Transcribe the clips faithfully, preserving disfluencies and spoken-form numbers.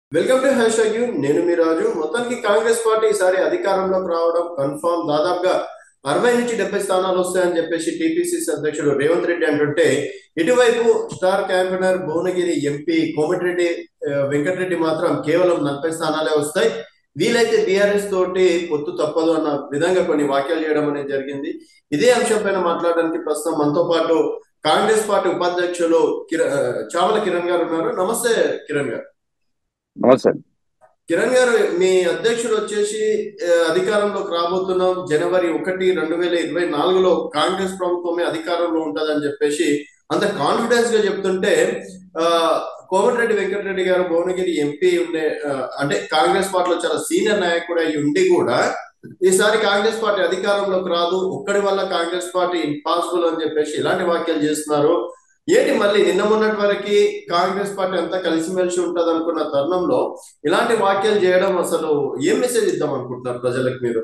Welcome to hashtag U. నేను మీ రాజు. మొత్తానికి కాంగ్రెస్ పార్టీ ఈసారి అధికారంలోకి రావడం కన్ఫామ్. దాదాపుగా అరవై నుంచి డెబ్బై స్థానాలు వస్తాయని చెప్పేసి టీపీసీసీ అధ్యక్షుడు రేవంత్ రెడ్డి అంటుంటే, ఇటువైపు star campaigner Bhuvanagiri MP Komatireddy ఆ, వెంకటరెడ్డి మాత్రం కేవలం నలభై స్థానాలే వస్తాయి, వీలైతే బీఆర్ఎస్ తోటి పొత్తు తప్పదు అన్న విధంగా కొన్ని వ్యాఖ్యలు చేయడం అనేది జరిగింది. ఇదే అంశం పైన మాట్లాడడానికి ప్రస్తుతం మనతో పాటు కాంగ్రెస్ పార్టీ ఉపాధ్యక్షులు కిర ఆ, చామల కిరణ్ గారు ఉన్నారు. నమస్తే కిరణ్ గారు. నమస్తే. కిరణ్ గారు, మీ అధ్యక్షుడు వచ్చేసి ఆ, అధికారంలోకి రాబోతున్నాం జనవరి ఒకటి రెండు వేల ఇరవై నాలుగులో కాంగ్రెస్ ప్రభుత్వమే అధికారంలో ఉంటదని చెప్పేసి అంత కాన్ఫిడెన్స్ గా చెప్తుంటే, ఆ కోమటిరెడ్డి వెంకటరెడ్డి గారు భువనగిరి ఎంపీ ఉండే, ఆ, అంటే కాంగ్రెస్ పార్టీలో చాలా సీనియర్ నాయకుడు అయి ఉండి కూడా ఈసారి కాంగ్రెస్ పార్టీ అధికారంలోకి రాదు, ఒక్కడి వల్ల కాంగ్రెస్ పార్టీ ఇంపాసిబుల్ అని చెప్పేసి ఇలాంటి వ్యాఖ్యలు చేస్తున్నారు. ఏంటి మళ్ళీ నిన్న మొన్నటి వరకు కాంగ్రెస్ పార్టీ అంతా కలిసిమెలిసి ఉంటది అనుకున్న తరుణంలో ఇలాంటి వ్యాఖ్యలు చేయడం, అసలు ఏం మెసేజ్ ఇద్దాం అనుకుంటున్నారు ప్రజలకు మీరు?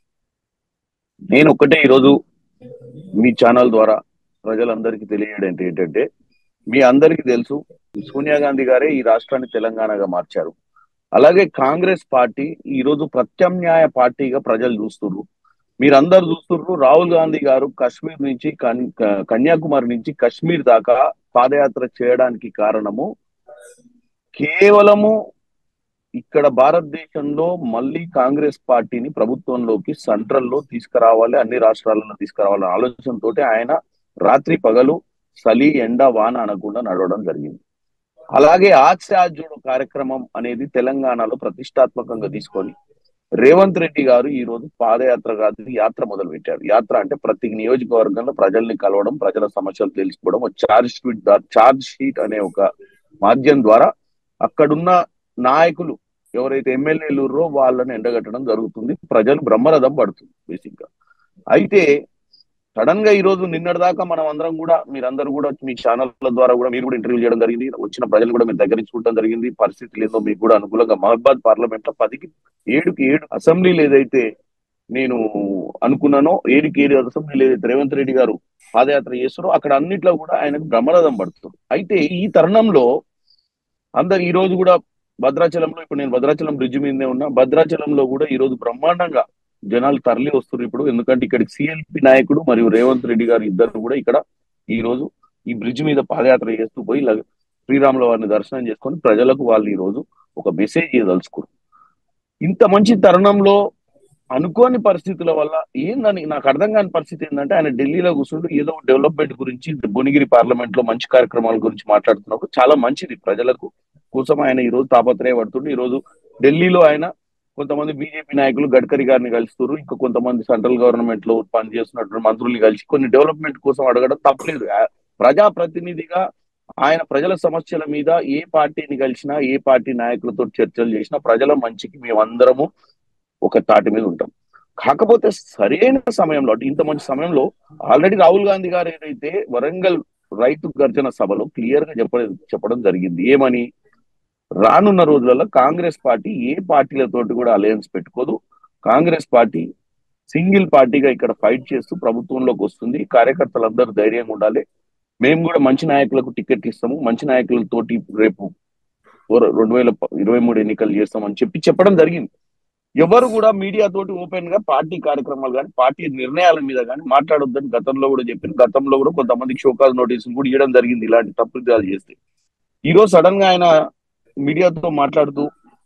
నేను ఒక్కటే ఈరోజు మీ ఛానల్ ద్వారా ప్రజలందరికీ తెలియడం ఏంటంటే, మీ అందరికీ తెలుసు, సోనియా గాంధీ గారే ఈ రాష్ట్రాన్ని తెలంగాణగా మార్చారు. అలాగే కాంగ్రెస్ పార్టీ ఈ రోజు ప్రత్యామ్నాయ పార్టీగా ప్రజలు చూస్తున్నారు. మీరందరు చూస్తున్నారు, రాహుల్ గాంధీ గారు కాశ్మీర్ నుంచి కన్- క- కన్యాకుమారి నుంచి కాశ్మీర్ దాకా పాదయాత్ర చేయడానికి కారణము కేవలము ఇక్కడ భారతదేశంలో మళ్ళీ కాంగ్రెస్ పార్టీని ప్రభుత్వంలోకి సెంట్రల్ లో తీసుకురావాలి, అన్ని రాష్ట్రాలలో తీసుకురావాలనే ఆలోచనతో ఆయన రాత్రి పగలు చలి ఎండ వాన అనకుండా నడవడం జరిగింది. అలాగే ఆత్సాజుడు కార్యక్రమం అనేది తెలంగాణలో ప్రతిష్టాత్మకంగా తీసుకొని రేవంత్ రెడ్డి గారు ఈ రోజు పాదయాత్ర కాదు, యాత్ర మొదలు పెట్టారు. యాత్ర అంటే ప్రతి నియోజకవర్గంలో ప్రజల్ని కలవడం, ప్రజల సమస్యలు తెలుసుకోవడం, ఒక చార్జ్ షీట్ చార్జ్ షీట్ అనే ఒక మాధ్యం ద్వారా అక్కడున్న నాయకులు ఎవరైతే ఎమ్మెల్యేలు ఉన్నారో వాళ్ళని ఎండగట్టడం జరుగుతుంది. ప్రజలు బ్రహ్మరథం పడుతుంది బేసిక్ గా. అయితే సడన్ గా ఈ రోజు నిన్నటి దాకా మనం అందరం కూడా, మీరందరూ కూడా మీ ఛానళ్ల ద్వారా కూడా మీరు కూడా ఇంటర్వ్యూ చేయడం జరిగింది, వచ్చిన ప్రజలు కూడా మీరు దగ్గర చూడడం జరిగింది. పరిస్థితి లేదో మీకు కూడా అనుకూలంగా మహబాద్ పార్లమెంట్ లో పదికి ఏడుకి ఏడు అసెంబ్లీలు ఏదైతే నేను అనుకున్నానో, ఏడుకి ఏడు అసెంబ్లీలు ఏదైతే రేవంత్ రెడ్డి గారు పాదయాత్ర చేస్తారో అక్కడ అన్నిట్లో కూడా ఆయనకు బ్రహ్మరథం పడుతుంది. అయితే ఈ తరుణంలో అందరు ఈ రోజు కూడా భద్రాచలంలో, ఇప్పుడు నేను భద్రాచలం బ్రిడ్జ్ మీదనే ఉన్నా, భద్రాచలంలో కూడా ఈ రోజు బ్రహ్మాండంగా జనాలు తరలి వస్తున్నారు ఇప్పుడు. ఎందుకంటే ఇక్కడికి సిఎల్పి నాయకుడు మరియు రేవంత్ రెడ్డి గారు ఇద్దరు కూడా ఇక్కడ ఈ రోజు ఈ బ్రిడ్జ్ మీద పాదయాత్ర చేస్తూ పోయి ఇలా శ్రీరాముల వారిని దర్శనం చేసుకొని ప్రజలకు వాళ్ళు ఈ రోజు ఒక మెసేజ్ ఇవ్వదలుచుకున్నారు. ఇంత మంచి తరుణంలో అనుకోని పరిస్థితుల వల్ల ఏందని నాకు అర్థం కాని పరిస్థితి ఏంటంటే, ఆయన ఢిల్లీలో కూర్చుంటూ ఏదో డెవలప్మెంట్ గురించి భువనగిరి పార్లమెంట్ లో మంచి కార్యక్రమాల గురించి మాట్లాడుతున్నప్పుడు చాలా మంచిది, ప్రజలకు కోసం ఆయన ఈ రోజు తాపత్రయపడుతుండే. ఈ రోజు ఢిల్లీలో ఆయన కొంతమంది బీజేపీ నాయకులు గడ్కరీ గారిని కలుస్తున్నారు, ఇంకా కొంతమంది సెంట్రల్ గవర్నమెంట్ లో పనిచేస్తున్నటువంటి మంత్రుల్ని కలిసి కొన్ని డెవలప్మెంట్ కోసం అడగడం తప్పలేదు. ఆ- ప్రజాప్రతినిధిగా ఆయన ప్రజల సమస్యల మీద ఏ పార్టీని కలిసినా, ఏ పార్టీ నాయకులతో చర్చలు చేసినా ప్రజల మంచికి మేమందరము ఒక తాటి మీద ఉంటాం. కాకపోతే సరైన సమయంలో, అంటే ఇంత మంచి సమయంలో ఆల్రెడీ రాహుల్ గాంధీ గారు ఏదైతే వరంగల్ రైతు గర్జన సభలో క్లియర్ గా చెప్పడం చెప్పడం జరిగింది. ఏమని? రానున్న రోజులలో కాంగ్రెస్ పార్టీ ఏ పార్టీలతోటి కూడా అలయన్స్ పెట్టుకోదు, కాంగ్రెస్ పార్టీ సింగిల్ పార్టీగా ఇక్కడ ఫైట్ చేస్తూ ప్రభుత్వంలోకి వస్తుంది, కార్యకర్తలందరూ ధైర్యంగా ఉండాలి, మేము కూడా మంచి నాయకులకు టికెట్ ఇస్తాము, మంచి నాయకులతోటి రేపు రెండు వేల ఇరవై మూడు ఎన్నికలు చేస్తామని చెప్పి చెప్పడం జరిగింది. ఎవరు కూడా మీడియా తోటి ఓపెన్ గా పార్టీ కార్యక్రమాలు కానీ పార్టీ నిర్ణయాల మీద కానీ మాట్లాడొద్దని గతంలో కూడా చెప్పిన, గతంలో కూడా కొంతమందికి షోకాజ్ నోటీసులు కూడా ఇవ్వడం జరిగింది ఇలాంటి తప్పిదాలు చేస్తే. ఈ రోజు సడన్ గా ఆయన మీడియాతో మాట్లాడుతూ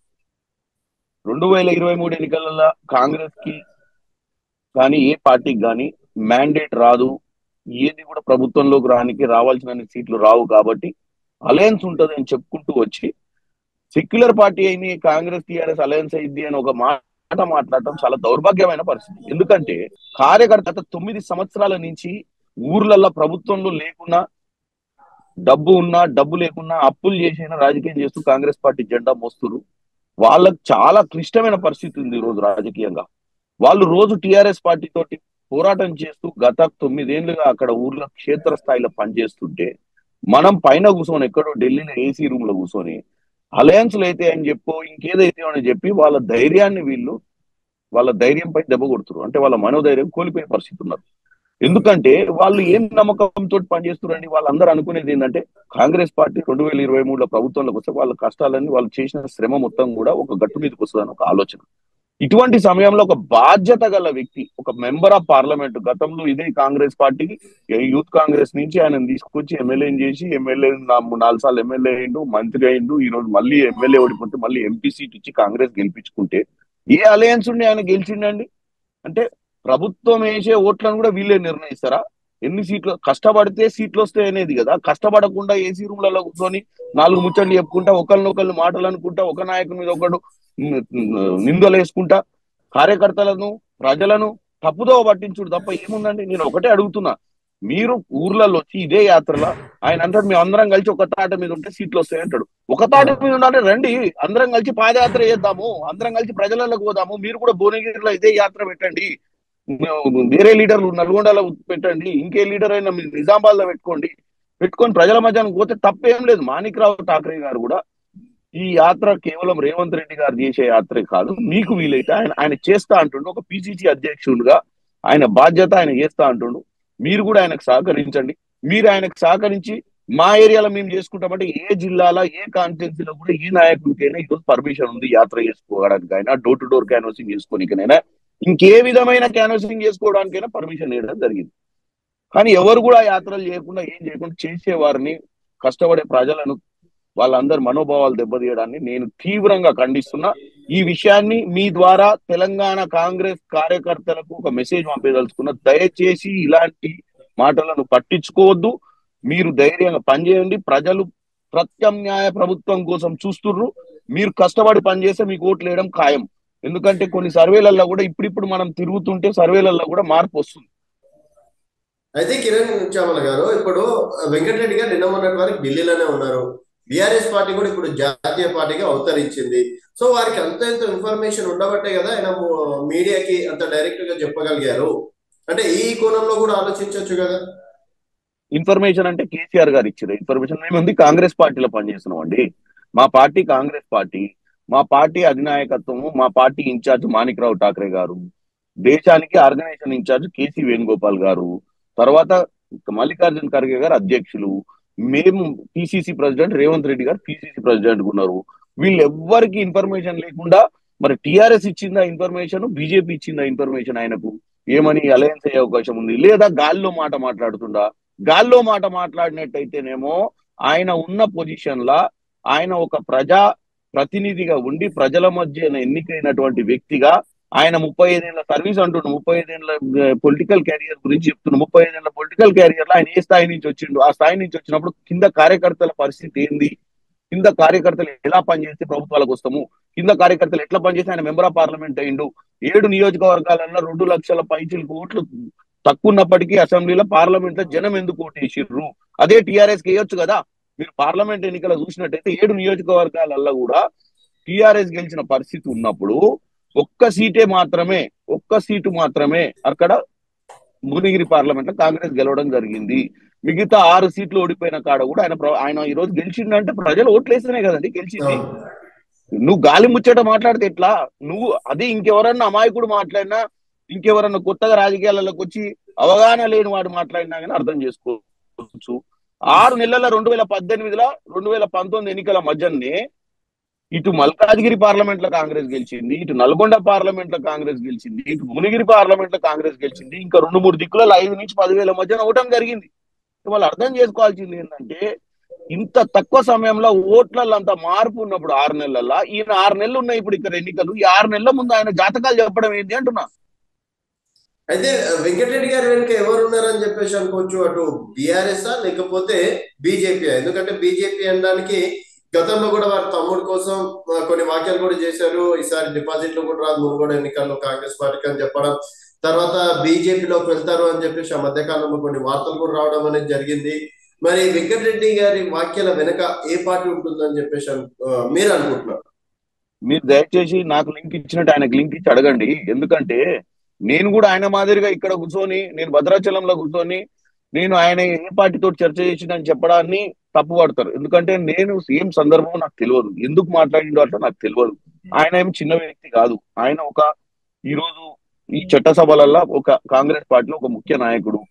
రెండు వేల ఇరవై మూడు ఎన్నికలలో కాంగ్రెస్ కి కానీ ఏ పార్టీకి కానీ మ్యాండేట్ రాదు, ఏది కూడా ప్రభుత్వంలోకి రానికి రావాల్సిన సీట్లు రావు, కాబట్టి అలయన్స్ ఉంటది అని చెప్పుకుంటూ వచ్చి సెక్యులర్ పార్టీ అయింది కాంగ్రెస్ టీఆర్ఎస్ అలయన్స్ అయింది అని ఒక మాట మాట్లాడటం చాలా దౌర్భాగ్యమైన పరిస్థితి. ఎందుకంటే కార్యకర్త గత తొమ్మిది సంవత్సరాల నుంచి ఊర్లల్లో ప్రభుత్వంలో లేకున్నా, డబ్బు ఉన్నా డబ్బు లేకున్నా అప్పులు చేసిన రాజకీయం చేస్తూ కాంగ్రెస్ పార్టీ జెండా మోస్తున్నారు. వాళ్ళకి చాలా క్లిష్టమైన పరిస్థితి ఉంది ఈ రోజు రాజకీయంగా. వాళ్ళు రోజు టిఆర్ఎస్ పార్టీ తోటి పోరాటం చేస్తూ గత తొమ్మిదేళ్లుగా అక్కడ ఊర్లో క్షేత్రస్థాయిలో పనిచేస్తుంటే, మనం పైన కూర్చొని ఎక్కడో ఢిల్లీలో ఏసీ రూమ్ లో కూర్చొని అలయన్స్లు అయితే అని చెప్పో ఇంకేదైతే అని చెప్పి వాళ్ళ ధైర్యాన్ని వీళ్ళు వాళ్ళ ధైర్యంపై దెబ్బ కొడుతున్నారు. అంటే వాళ్ళ మనోధైర్యం కోల్పోయే పరిస్థితి ఉన్నారు. ఎందుకంటే వాళ్ళు ఏం నమ్మకంతో పనిచేస్తున్నారండి? వాళ్ళందరూ అనుకునేది ఏంటంటే కాంగ్రెస్ పార్టీ రెండు వేల ఇరవై మూడులో ప్రభుత్వంలోకి వస్తే వాళ్ళ కష్టాలన్నీ వాళ్ళు చేసిన శ్రమ మొత్తం కూడా ఒక గట్టు మీదకి వస్తుందని ఒక ఆలోచన. ఇటువంటి సమయంలో ఒక బాధ్యత గల వ్యక్తి, ఒక మెంబర్ ఆఫ్ పార్లమెంట్, గతంలో ఇదే కాంగ్రెస్ పార్టీ యూత్ కాంగ్రెస్ నుంచి ఆయన తీసుకొచ్చి ఎమ్మెల్యేని చేసి ఎమ్మెల్యే నాలుగు సార్లు ఎమ్మెల్యే అయిండు, మంత్రి అయిండు, ఈ రోజు మళ్ళీ ఎమ్మెల్యే ఓడిపోతే మళ్ళీ ఎంపీ సీట్ ఇచ్చి కాంగ్రెస్ గెలిపించుకుంటే ఏ అలయన్స్ ఉండి ఆయన గెలిచిండండి? అంటే ప్రభుత్వం వేసే ఓట్లను కూడా వీళ్ళే నిర్ణయిస్తారా? ఎన్ని సీట్లు కష్టపడితే సీట్లు వస్తాయి అనేది కదా. కష్టపడకుండా ఏసీ రూమ్లలో కూర్చొని నాలుగు ముచ్చట్లు చెప్పుకుంటా, ఒకరినొకళ్ళు మాటలు అనుకుంటా, ఒక నాయకుని మీద ఒకడు నిందలు వేసుకుంటా కార్యకర్తలను ప్రజలను తప్పుదో పట్టించుడు తప్ప ఏముందండి? నేను ఒకటే అడుగుతున్నా, మీరు ఊర్లలో వచ్చి ఇదే యాత్రలో ఆయన అంటాడు మేము అందరం కలిసి ఒక తాట మీద ఉంటే సీట్లు వస్తాయి అంటాడు. ఒక తాట మీద ఉండాలి, రండి అందరం కలిసి పాదయాత్ర చేద్దాము, అందరం కలిసి ప్రజలకు పోదాము, మీరు కూడా భువనగిరిలో ఇదే యాత్ర పెట్టండి, వేరే లీడర్లు నల్గొండలో పెట్టండి, ఇంకే లీడర్ అయినా మీరు నిజామాబాద్ లో పెట్టుకోండి, పెట్టుకొని ప్రజల మధ్యాహ్నం పోతే తప్పేం లేదు. మాణిక్రావు ఠాకరే గారు కూడా ఈ యాత్ర కేవలం రేవంత్ రెడ్డి గారు చేసే యాత్రే కాదు, మీకు వీలైతే ఆయన ఆయన చేస్తా అంటుండు. ఒక పిసిసి అధ్యక్షుడిగా ఆయన బాధ్యత ఆయన చేస్తా అంటుండు. మీరు కూడా ఆయనకు సహకరించండి. మీరు ఆయనకు సహకరించి మా ఏరియాలో మేము చేసుకుంటామంటే ఏ జిల్లాలో ఏ కాన్స్టిట్యున్సీలో కూడా ఏ నాయకుడికైనా ఈరోజు పర్మిషన్ ఉంది యాత్ర చేసుకోవడానికైనా, డోర్ టు డోర్ క్యాన్వాసింగ్ చేసుకోనికైనా, ఇంకే విధమైన క్యాన్వాసింగ్ చేసుకోవడానికైనా పర్మిషన్ ఇవ్వడం జరిగింది. కానీ ఎవరు కూడా యాత్రలు చేయకుండా ఏం చేయకుండా చేసేవారిని, కష్టపడే ప్రజలను వాళ్ళందరి మనోభావాలు దెబ్బతీయడాన్ని నేను తీవ్రంగా ఖండిస్తున్నా. ఈ విషయాన్ని మీ ద్వారా తెలంగాణ కాంగ్రెస్ కార్యకర్తలకు ఒక మెసేజ్ పంపేదలుచుకున్నా. దయచేసి ఇలాంటి మాటలను పట్టించుకోవద్దు. మీరు ధైర్యంగా పనిచేయండి. ప్రజలు ప్రత్యామ్నాయ ప్రభుత్వం కోసం చూస్తుర్రు. మీరు కష్టపడి పనిచేస్తే మీకు ఓట్లు వేయడం ఖాయం. ఎందుకంటే కొన్ని సర్వేలలో కూడా ఇప్పుడిప్పుడు మనం తిరుగుతుంటే సర్వేలలో కూడా మార్పు వస్తుంది. అయితే కిరణ్ చామల గారు, ఇప్పుడు వెంకటరెడ్డి గారు నిన్న మొన్నటి వరకు ఢిల్లీలోనే ఉన్నారు. బీఆర్ఎస్ పార్టీ కూడా ఇప్పుడు జాతీయ పార్టీగా అవతరించింది. సో వారికి అంత ఎంత ఇన్ఫర్మేషన్ ఉండబట్టే కదా ఆయన మీడియాకి అంత డైరెక్ట్ గా చెప్పగలిగారు. అంటే ఈ కోణంలో కూడా ఆలోచించవచ్చు కదా. ఇన్ఫర్మేషన్ అంటే కేసీఆర్ గారు ఇచ్చారు ఇన్ఫర్మేషన్. మేముంది కాంగ్రెస్ పార్టీలో పనిచేస్తున్నాం అండి. మా పార్టీ కాంగ్రెస్ పార్టీ, మా పార్టీ అధినాయకత్వము, మా పార్టీ ఇన్ఛార్జ్ మాణిక్రావు ఠాకరే గారు, దేశానికి ఆర్గనైజేషన్ ఇన్ఛార్జ్ కేసీ వేణుగోపాల్ గారు, తర్వాత మల్లికార్జున ఖర్గే గారు అధ్యక్షులు, మేము పిసిసి ప్రెసిడెంట్, రేవంత్ రెడ్డి గారు పిసిసి ప్రెసిడెంట్ ఉన్నారు. వీళ్ళెవ్వరికి ఇన్ఫర్మేషన్ లేకుండా మరి టిఆర్ఎస్ ఇచ్చిందా ఇన్ఫర్మేషన్, బీజేపీ ఇచ్చిందా ఇన్ఫర్మేషన్ ఆయనకు ఏమని అలయన్స్ అయ్యే అవకాశం ఉంది, లేదా గాల్లో మాట మాట్లాడుతుందా? గాల్లో మాట మాట్లాడినట్టయితేనేమో ఆయన ఉన్న పొజిషన్ లా ఆయన ఒక ప్రజా ప్రతినిధిగా ఉండి ప్రజల మధ్య ఎన్నికైనటువంటి వ్యక్తిగా ఆయన ముప్పై ఐదేళ్ల సర్వీస్ అంటుండు, ముప్పై ఐదేళ్ల పొలిటికల్ క్యారియర్ గురించి చెప్తున్నాడు. ముప్పై ఐదేళ్ల పొలిటికల్ క్యారియర్ లో ఆయన ఏ స్థాయి నుంచి వచ్చిండు, ఆ స్థాయి నుంచి వచ్చినప్పుడు కింద కార్యకర్తల పరిస్థితి ఏంది, కింద కార్యకర్తలు ఎలా పనిచేస్తే ప్రభుత్వాలకు వస్తాము, కింద కార్యకర్తలు ఎట్లా పనిచేస్తే ఆయన మెంబర్ ఆఫ్ పార్లమెంట్ అయిండు. ఏడు నియోజకవర్గాలలో రెండు లక్షల పైచిలకు ఓట్లు తక్కువ ఉన్నప్పటికీ అసెంబ్లీలో పార్లమెంట్ లో జనం ఎందుకు ఓటేసిర్రు? అదే టీఆర్ఎస్ కి వేయొచ్చు కదా. మీరు పార్లమెంట్ ఎన్నికలు చూసినట్టయితే ఏడు నియోజకవర్గాలలో కూడా టీఆర్ఎస్ గెలిచిన పరిస్థితి ఉన్నప్పుడు ఒక్క సీటే మాత్రమే ఒక్క సీటు మాత్రమే అక్కడ భువనగిరి పార్లమెంట్ లో కాంగ్రెస్ గెలవడం జరిగింది. మిగతా ఆరు సీట్లు ఓడిపోయిన కాడ కూడా ఆయన ఆయన ఈ రోజు గెలిచిందంటే ప్రజలు ఓట్లేస్తేనే కదండి గెలిచింది. నువ్వు గాలి ముచ్చట మాట్లాడితే ఎట్లా? నువ్వు అదే ఇంకెవరన్నా అమాయకుడు మాట్లాడినా, ఇంకెవరన్నా కొత్తగా రాజకీయాలకు వచ్చి అవగాహన లేని వాడు మాట్లాడినా కానీ అర్థం చేసుకోవచ్చు. ఆరు నెలల రెండు వేల పద్దెనిమిదిలో రెండు వేల పంతొమ్మిది ఎన్నికల మధ్యనే ఇటు మల్కాజ్గిరి పార్లమెంట్ లో కాంగ్రెస్ గెలిచింది, ఇటు నల్గొండ పార్లమెంట్ లో కాంగ్రెస్ గెలిచింది, ఇటు భువనగిరి పార్లమెంట్ లో కాంగ్రెస్ గెలిచింది. ఇంకా రెండు మూడు దిక్కులలో ఐదు నుంచి పదివేల మధ్యన ఓటం జరిగింది. వాళ్ళు అర్థం చేసుకోవాల్సింది ఏంటంటే ఇంత తక్కువ సమయంలో ఓట్లలో అంత మార్పు ఉన్నప్పుడు ఆరు నెలల్లో, ఈయన ఆరు నెలలు ఉన్నాయి ఇప్పుడు ఇక్కడ ఎన్నికలు, ఈ ఆరు నెలల ముందు ఆయన జాతకాలు చెప్పడం ఏంటి అంటున్నా. అయితే వెంకటరెడ్డి గారి వెనుక ఎవరు ఉన్నారని చెప్పేసి అనుకోవచ్చు, అటు బీఆర్ఎస్ లేకపోతే బీజేపీ? ఎందుకంటే బీజేపీ అనడానికి గతంలో కూడా వారి తమ్ముడు కోసం కొన్ని వ్యాఖ్యలు కూడా చేశారు. ఈసారి డిపాజిట్లు కూడా రాదు మునుగోడ ఎన్నికల్లో కాంగ్రెస్ పార్టీకి అని చెప్పడం, తర్వాత బీజేపీలోకి వెళ్తారు అని చెప్పేసి ఆ మధ్యకాలంలో కొన్ని వార్తలు కూడా రావడం అనేది జరిగింది. మరి వెంకటరెడ్డి గారి వ్యాఖ్యల వెనక ఏ పార్టీ ఉంటుందని చెప్పేసి మీరు అనుకుంటున్నారు? మీరు దయచేసి నాకు లింక్ ఇచ్చినట్టు ఆయనకు లింక్ ఇచ్చి అడగండి. ఎందుకంటే నేను కూడా ఆయన మాదిరిగా ఇక్కడ కూర్చొని, నేను భద్రాచలంలో కూర్చొని నేను ఆయన ఏ పార్టీతో చర్చ చేసిందని చెప్పడాన్ని తప్పు పడతారు. ఎందుకంటే నేను సేమ్ సందర్భం నాకు తెలియదు, ఎందుకు మాట్లాడిండో అట్లా నాకు తెలియదు. ఆయన ఏం చిన్న వ్యక్తి కాదు. ఆయన ఒక ఈరోజు ఈ చట్టసభలలో ఒక కాంగ్రెస్ పార్టీలో ఒక ముఖ్య నాయకుడు.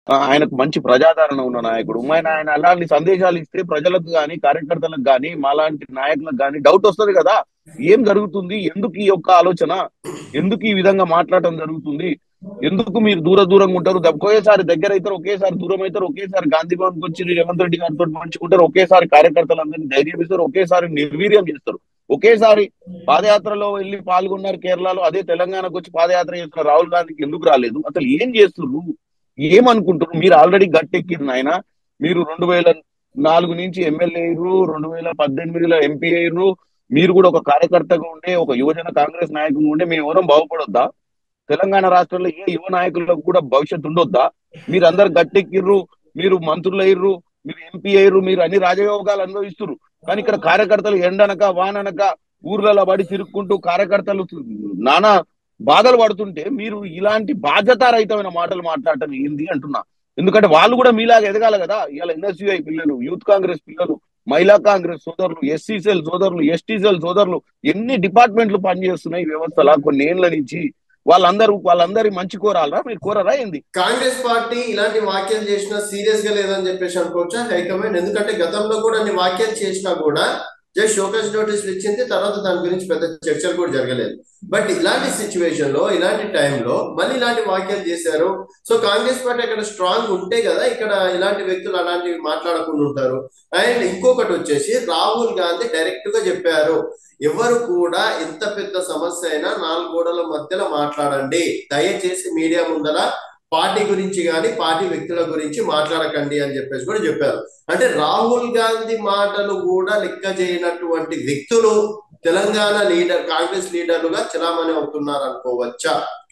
ఆయనకు మంచి ప్రజాదరణ ఉన్న నాయకుడు. ఆయన ఆయన అలాంటి సందేశాలు ఇస్తే ప్రజలకు కానీ కార్యకర్తలకు కానీ మాలాంటి నాయకులకు కానీ డౌట్ వస్తుంది కదా, ఏం జరుగుతుంది, ఎందుకు ఈ యొక్క ఆలోచన, ఎందుకు ఈ విధంగా మాట్లాడటం జరుగుతుంది, ఎందుకు మీరు దూర దూరంగా ఉంటారు, ఒకేసారి దగ్గర అవుతారు, ఒకేసారి దూరం అవుతారు, ఒకేసారి గాంధీ భవన్కి వచ్చి రేవంత్ రెడ్డి గారితో పంచుకుంటారు, ఒకేసారి కార్యకర్తలందరినీ ధైర్యం ఇస్తారు, ఒకేసారి నిర్వీర్యం చేస్తారు, ఒకేసారి పాదయాత్రలో వెళ్ళి పాల్గొన్నారు కేరళలో, అదే తెలంగాణకు వచ్చి పాదయాత్ర చేస్తున్న రాహుల్ గాంధీకి ఎందుకు రాలేదు, అసలు ఏం చేస్తున్నారు, ఏమనుకుంటున్నారు. మీరు ఆల్రెడీ గట్టెక్కిరు ఆయన, మీరు రెండు వేల నాలుగు నుంచి ఎమ్మెల్యే అయ్యారు, రెండు వేల పద్దెనిమిదిలో ఎంపీ అయ్యారు, మీరు కూడా ఒక కార్యకర్తగా ఉండే ఒక యువజన కాంగ్రెస్ నాయకులు ఉండే మేము ఎవరం బాగుపడొద్దా, తెలంగాణ రాష్ట్రంలో ఏ యువ నాయకులకు కూడా భవిష్యత్తు ఉండొద్దా, మీరు అందరు గట్టెక్కిర్రు, మీరు మంత్రులు అయ్యారు, మీరు ఎంపీ అయ్యారు, మీరు అన్ని రాజయోగాలు అనుభవిస్తున్నారు, కానీ ఇక్కడ కార్యకర్తలు ఎండనక వాననక ఊర్లలో పడి తిరుక్కుంటూ కార్యకర్తలు నానా బాధలు పడుతుంటే మీరు ఇలాంటి బాధ్యతారహితమైన మాటలు మాట్లాడటం ఏంది అంటున్నా. ఎందుకంటే వాళ్ళు కూడా మీలాగా ఎదగాలి కదా. ఇవాళ ఎన్ఎస్యుఐ పిల్లలు, యూత్ కాంగ్రెస్ పిల్లలు, మహిళా కాంగ్రెస్ సోదరులు, ఎస్సీ సెల్ సోదరులు, ఎస్టీ సెల్ సోదరులు, ఎన్ని డిపార్ట్మెంట్లు పనిచేస్తున్నాయి ఈ వ్యవస్థలా కొన్ని ఏళ్ల నుంచి, వాళ్ళందరూ వాళ్ళందరి మంచి కోరాలరా, మీరు కోరరా ఏంది? కాంగ్రెస్ పార్టీ ఇలాంటి వ్యాఖ్యలు చేసినా సీరియస్ గా లేదని చెప్పేసి అనుకోవచ్చా హైకమాండ్? ఎందుకంటే గతంలో కూడా అన్ని వ్యాఖ్యలు చేసినా కూడా జస్ట్ షోకాస్ నోటీస్ ఇచ్చింది, తర్వాత దాని గురించి పెద్ద చర్చలు కూడా జరగలేదు. బట్ ఇలాంటి సిచ్యువేషన్ లో ఇలాంటి టైంలో మళ్ళీ ఇలాంటి వ్యాఖ్యలు చేశారు. సో కాంగ్రెస్ పార్టీ అక్కడ స్ట్రాంగ్ ఉంటే కదా ఇక్కడ ఇలాంటి వ్యక్తులు అలాంటివి మాట్లాడకుండా ఉంటారు. అండ్ ఇంకొకటి వచ్చేసి రాహుల్ గాంధీ డైరెక్ట్ గా చెప్పారు, ఎవరు కూడా ఎంత పెద్ద సమస్య అయినా నాలుగు గోడల మధ్యలో మాట్లాడండి, దయచేసి మీడియా ముందర పార్టీ గురించి కానీ పార్టీ వ్యక్తుల గురించి మాట్లాడకండి అని చెప్పేసి కూడా చెప్పారు. అంటే రాహుల్ గాంధీ మాటలు కూడా లెక్క చేయనటువంటి వ్యక్తులు తెలంగాణ లీడర్ కాంగ్రెస్ లీడర్లుగా చలామణి అవుతున్నారు అనుకోవచ్చా?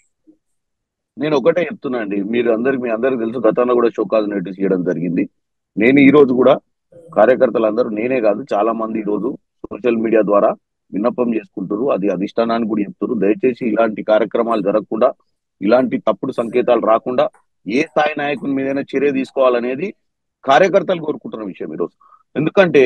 నేను ఒకటే చెప్తున్నా అండి, మీరు అందరికి మీ అందరికి తెలుసు, గతంలో కూడా షోకాజ్ నోటీస్ చేయడం జరిగింది. నేను ఈ రోజు కూడా కార్యకర్తలందరూ, నేనే కాదు చాలా మంది ఈ రోజు సోషల్ మీడియా ద్వారా విన్నపం చేసుకుంటారు, అది అధిష్టానానికి కూడా చెప్తారు, దయచేసి ఇలాంటి కార్యక్రమాలు జరగకుండా, ఇలాంటి తప్పుడు సంకేతాలు రాకుండా ఏ స్థాయి నాయకుని మీదైనా చర్య తీసుకోవాలనేది కార్యకర్తలు కోరుకుంటున్న విషయం ఈరోజు. ఎందుకంటే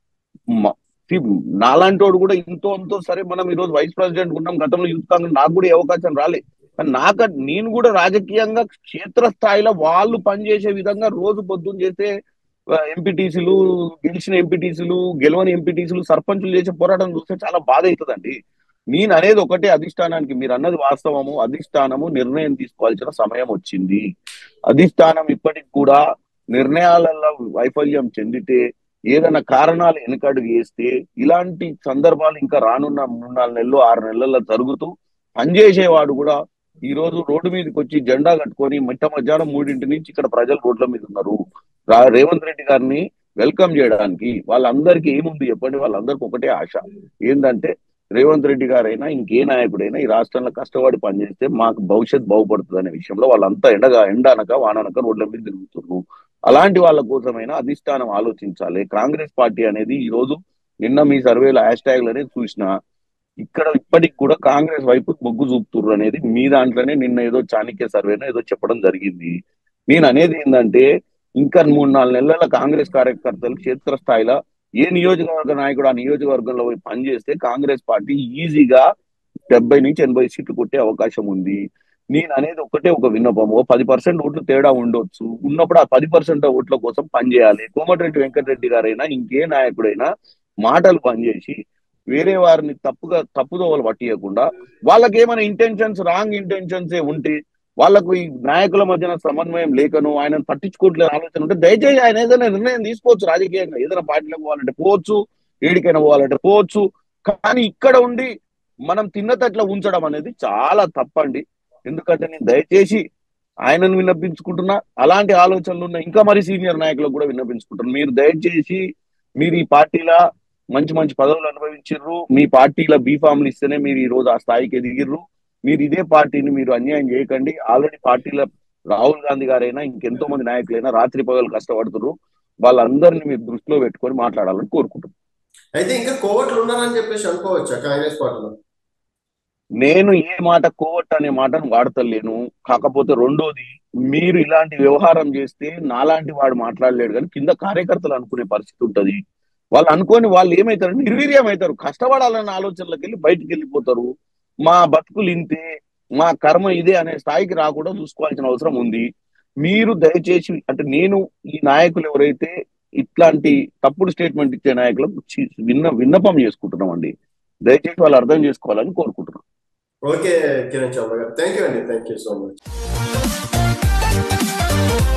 నాలాంటోడు కూడా ఇంతో అంతో సరే, మనం ఈరోజు వైస్ ప్రెసిడెంట్ ఉన్నాం, గతంలో యూత్ కాంగ్రెస్, నాకు కూడా అవకాశం రాలే, కానీ నాకు నేను కూడా రాజకీయంగా క్షేత్రస్థాయిలో వాళ్ళు పనిచేసే విధంగా రోజు పొద్దున్న చేసే ఎంపీటీసీలు, గెలిచిన ఎంపీటీసీలు, గెలవని ఎంపీటీసీలు, సర్పంచులు చేసే పోరాటం చూస్తే చాలా బాధ అవుతుందండి. నేను అనేది ఒకటే, అధిష్టానానికి మీరు అన్నది వాస్తవము, అధిష్టానము నిర్ణయం తీసుకోవాల్సిన సమయం వచ్చింది. అధిష్టానం ఇప్పటికి కూడా నిర్ణయాలలో వైఫల్యం చెందితే, ఏదైనా కారణాలు వెనకడుగు వేస్తే, ఇలాంటి సందర్భాలు ఇంకా రానున్న మూడు నాలుగు నెలలు ఆరు నెలల్లో జరుగుతూ పనిచేసేవాడు కూడా ఈ రోజు రోడ్డు మీదకి వచ్చి జెండా కట్టుకొని మిట్ట మధ్యాహ్నం మూడింటి నుంచి ఇక్కడ ప్రజలు రోడ్ల మీద ఉన్నారు రేవంత్ రెడ్డి గారిని వెల్కమ్ చేయడానికి. వాళ్ళందరికీ ఏముంది చెప్పండి, వాళ్ళందరికీ ఒకటే ఆశ ఏంటంటే రేవంత్ రెడ్డి గారైనా ఇంకే నాయకుడైనా ఈ రాష్ట్రంలో కష్టపడి పనిచేస్తే మాకు భవిష్యత్ బాగుపడుతుంది అనే విషయంలో వాళ్ళంతా ఎండగా ఎండనక వాననక రోడ్ల మీద తిరుగుతున్నారు. అలాంటి వాళ్ళ కోసమైనా అధిష్టానం ఆలోచించాలి. కాంగ్రెస్ పార్టీ అనేది ఈ రోజు నిన్న మీ సర్వేలో హ్యాష్ ట్యాగ్లు అనేది చూసినా, ఇక్కడ ఇప్పటికి కూడా కాంగ్రెస్ వైపు మొగ్గు చూపుతుర్రు అనేది మీ దాంట్లోనే నిన్న ఏదో చాణక్య సర్వేనో ఏదో చెప్పడం జరిగింది. నేను అనేది ఏంటంటే, ఇంకా మూడు నాలుగు నెలల కాంగ్రెస్ కార్యకర్తలు క్షేత్రస్థాయిలో ఏ నియోజకవర్గ నాయకుడు ఆ నియోజకవర్గంలో పోయి పనిచేస్తే కాంగ్రెస్ పార్టీ ఈజీగా డెబ్బై నుంచి ఎనభై సీట్లు కొట్టే అవకాశం ఉంది. నేను అనేది ఒకటే ఒక విన్నపము, పది పర్సెంట్ ఓట్లు తేడా ఉండొచ్చు, ఉన్నప్పుడు ఆ పది పర్సెంట్ ఓట్ల కోసం పనిచేయాలి. కోమటిరెడ్డి వెంకటరెడ్డి గారైనా ఇంకే నాయకుడైనా మాటలు పనిచేసి వేరే వారిని తప్పుగా తప్పుదోవలు పట్టియకుండా, వాళ్ళకి ఏమైనా ఇంటెన్షన్స్ రాంగ్ ఇంటెన్షన్స్ ఏ ఉంటే, వాళ్ళకు ఈ నాయకుల మధ్యన సమన్వయం లేకను ఆయన పట్టించుకోవట్లేదు ఆలోచన ఉంటే, దయచేసి ఆయన ఏదైనా నిర్ణయం తీసుకోవచ్చు రాజకీయంగా, ఏదైనా పార్టీలకు పోవాలంటే పోవచ్చు, ఏడికైనా పోవాలంటే పోవచ్చు, కానీ ఇక్కడ ఉండి మనం తిన్నతట్లా ఉంచడం అనేది చాలా తప్పండి. ఎందుకంటే నేను దయచేసి ఆయనను విన్నపించుకుంటున్నా, అలాంటి ఆలోచనలు ఉన్న ఇంకా మరి సీనియర్ నాయకులకు కూడా విన్నపించుకుంటున్నా, మీరు దయచేసి మీరు ఈ పార్టీలా మంచి మంచి పదవులు అనుభవించారు, మీ పార్టీలో బీఫామ్లు ఇస్తేనే మీరు ఈ రోజు ఆ స్థాయికి ఎదిగిర్రు, మీరు ఇదే పార్టీని మీరు అన్యాయం చేయకండి. ఆల్రెడీ పార్టీలో రాహుల్ గాంధీ గారైనా ఇంకెంతో మంది నాయకులైనా రాత్రి పగలు కష్టపడుతున్నారు, వాళ్ళందరినీ మీరు దృష్టిలో పెట్టుకొని మాట్లాడాలని కోరుకుంటున్నాను. అయితే ఇంకా కోవట్లు ఉన్నారని చెప్పేసి అనుకోవచ్చా కాంగ్రెస్ పార్టీలో? నేను ఏ మాట కోవట్ అనే మాటను వాడతలేను. కాకపోతే రెండోది, మీరు ఇలాంటి వ్యవహారం చేస్తే నాలాంటి వాడు మాట్లాడలేడు, కానీ కింద కార్యకర్తలు అనుకునే పరిస్థితి ఉంటది. వాళ్ళు అనుకోని వాళ్ళు ఏమవుతారు, నిర్వీర్యం అవుతారు, కష్టపడాలన్న ఆలోచనలకు వెళ్ళి బయటికి వెళ్ళిపోతారు. మా బతుకులు ఇంతే, మా కర్మ ఇదే అనే స్థాయికి రాకుండా చూసుకోవాల్సిన అవసరం ఉంది. మీరు దయచేసి అంటే నేను ఈ నాయకులు ఎవరైతే ఇట్లాంటి తప్పుడు స్టేట్మెంట్ ఇచ్చే నాయకులకు చి- విన్న విన్నపం చేసుకుంటున్నాం అండి. దయచేసి వాళ్ళు అర్థం చేసుకోవాలని కోరుకుంటున్నాం. Okay Kiran Chaudhary garu, thank you అండి, థ్యాంక్ యూ సో మచ్.